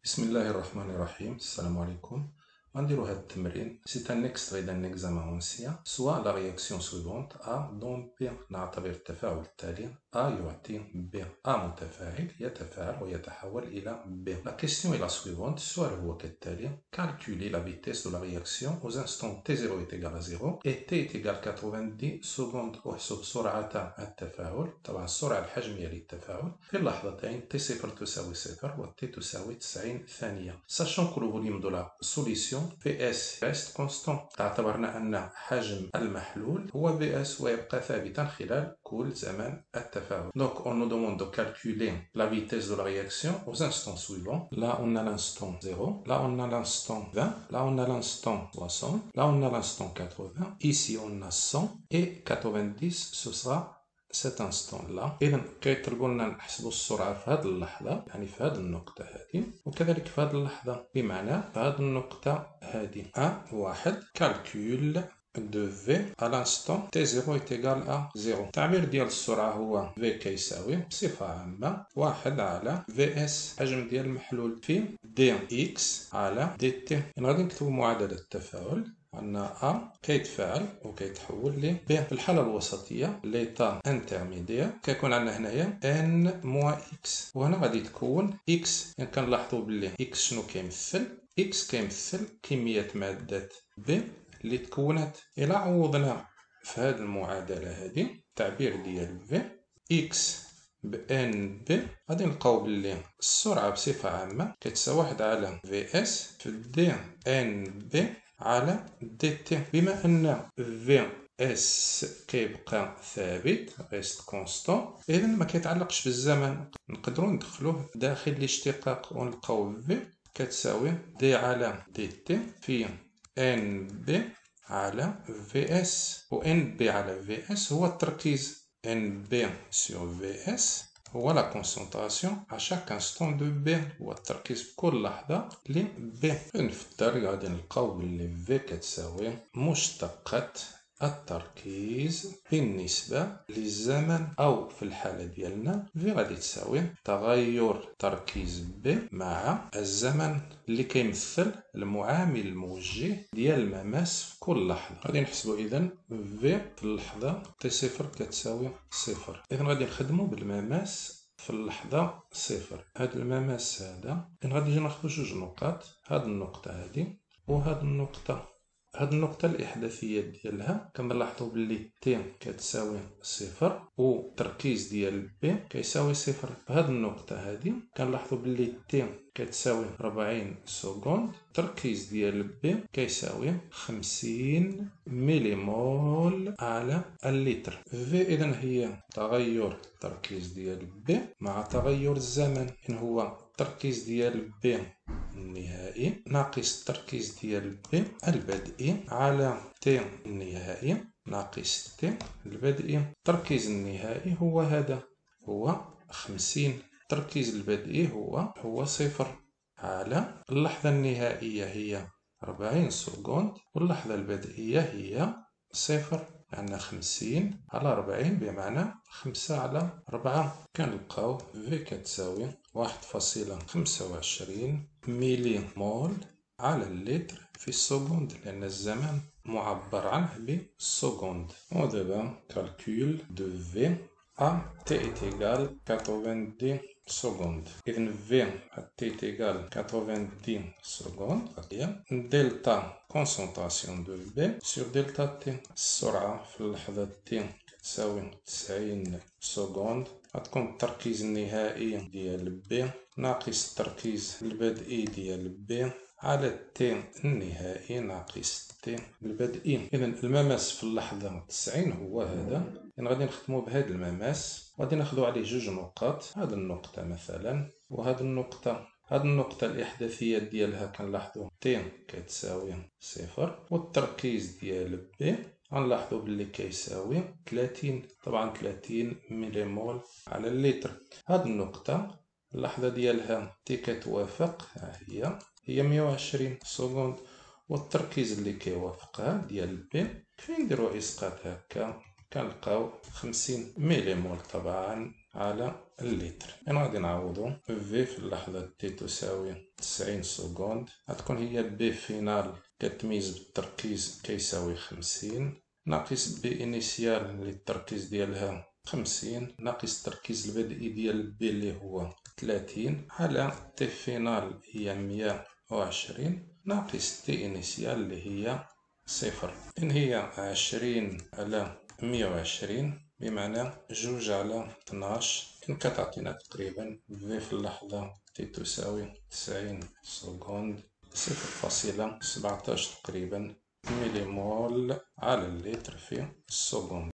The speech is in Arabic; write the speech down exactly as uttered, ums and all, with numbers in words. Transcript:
بسم الله الرحمن الرحيم. السلام عليكم. غنديرو هاد التمرين. سي ان اكستري دان اكزامان اونسيان. سوا لا رياكسيون سويفونت ا دون بي نعتبر التفاعل التالي ا يعطي ب ا متفاعل يتفاعل ويتحول الى ب. لا كيستيون est la suivante. السؤال هو كالتالي: calculer la vitesse de la réaction aux instants t zéro est égal à zéro et t est égal à quatre-vingt-dix secondes. احسب سرعة التفاعل، طبعا السرعة الحجمية للتفاعل في اللحظتين t صفر تساوي صفر و t تساوي تسعين ثانية. sachant que le volume de la solution Vs reste constant. اعتبرنا أن حجم المحلول هو Vs ويبقى ثابتا خلال كل زمن التفاعل. Donc on nous demande de calculer la vitesse de la réaction aux instants suivants. Là on a l'instant zéro, là on a l'instant vingt, là on a l'instant soixante, là on a l'instant quatre-vingts, ici on a cent et quatre-vingt-dix, ce sera cet instant là. اذا كيطلبوا لنا نحسبوا السرعه في هذه اللحظه، يعني في هذه النقطه هذه، وكذلك في هذه اللحظه، بمعنى في هذه النقطه هذه ا واحد كالكول دو في على l'instant t zéro est égal à zéro. التعبير ديال السرعه هو v كيساوي بصفه عامه واحد على vs حجم ديال المحلول في dx على dt. غادي نكتبوا معادله التفاعل. عندنا A كيتفاعل وكيتحول ل B. في الحالة الوسطية ليطا انترميدير كيكون عندنا هنايا N موان X، وهنا غادي تكون X. يعني كنلاحظوا بلي X شنو كيمثل؟ X كيمثل كمية مادة B اللي تكونت. إلا عوضنا في هذه المعادلة هذه التعبير ديال V X ب ان بي، غادي نلقاو بلي السرعة بصفة عامة كتساوي واحد على Vs في دي ان بي على دي تي. بما ان في اس كيبقى ثابت ريست كونستون، اذا ما كيتعلقش بالزمن، نقدروا ندخلوه داخل الاشتقاق ونلقاو في كتساوي دي على دي تي في ان بي على في اس. و ان بي على في اس هو التركيز. ان بي سور في اس هو لا كونسونطراسيون à chaque instant de B، هو التركيز في كل لحظة ل B. نفدر غادي نلقاو بلي V كتساوي مشتقة التركيز بالنسبة للزمن، أو في الحالة ديالنا V غادي تساوي تغير تركيز B مع الزمن اللي كيمثل المعامل الموجه ديال المماس في كل لحظة. غادي نحسبو إذن V في اللحظة T صفر كتساوي صفر. إذن غادي نخدمو بالمماس في اللحظة صفر. هاد المماس هذا غادي نجي ناخدو جوج نقاط، هاد النقطة هادي وهاد النقطة. هاد النقطة الإحداثية ديالها كنلاحظو بلي T كتساوي صفر و التركيز ديال B كيساوي صفر. هاد النقطة هادي كنلاحظو بلي T كتساوي ربعين سكوند، التركيز ديال B كيساوي خمسين مليمول على اللتر. V إذن هي تغير التركيز ديال B مع تغير الزمن، إن هو التركيز ديال B النهائي ناقص التركيز ديال B البدئي على T النهائي ناقص T البدئي. التركيز النهائي هو هذا، هو خمسين. التركيز البدئي هو هو صفر على اللحظة النهائية هي أربعين سكوند واللحظة البدئية هي صفر. عندنا خمسين على أربعين بمعنى خمسة على أربعة. كنلقاو في كتساوي واحد فاصلة خمسة وعشرين ميلي مول على اللتر في السكوند، لأن الزمن معبر عنه بالسكوند. ودابا كالكول دو في A t est égal quatre-vingt-dix secondes. إذن V t est égal quatre-vingt-dix secondes هي دلتا concentration de B sur delta T. السرعة في اللحظة T كتساوي تسعين سكوند. غتكون التركيز النهائي ديال B ناقص التركيز البدئي ديال B على T النهائي ناقص T البدئي. إذن المماس في اللحظة تسعين هو هذا. يعني غادي نخدمو بهذا المماس، غادي ناخدو عليه جوج نقاط، هذه النقطة مثلا وهذه النقطة. هذه النقطة الإحداثية ديالها كنلاحظو T كتساوي صفر والتركيز ديال B غنلاحظو بلي كيساوي ثلاثين، طبعا ثلاثين مليمول على اللتر. هذه النقطة اللحظة ديالها T كتوافق ها هي هي مية وعشرين سكوند، والتركيز اللي كيوافقها ديال B كيف نديرو إسقاط هكا كنلقاو خمسين مليمول. طبعا على اللتر. من غادي نعوضو في في اللحظة تي تساوي تسعين سكوند، غتكون هي بي فينال كتميز بالتركيز كيساوي خمسين، ناقص بي انيسيال اللي التركيز ديالها خمسين، ناقص التركيز البدئي ديال بي اللي هو ثلاثين، على تي فينال هي مية وعشرين، ناقص تي انيسيال اللي هي صفر. إن هي عشرين على مية وعشرين بمعنى جوج على اثناش، إن كتعطينا تقريبا في في اللحظة تي تساوي تسعين سكوند صفر فاصلة سبعتاش تقريبا مليمول على اللتر في السكوند.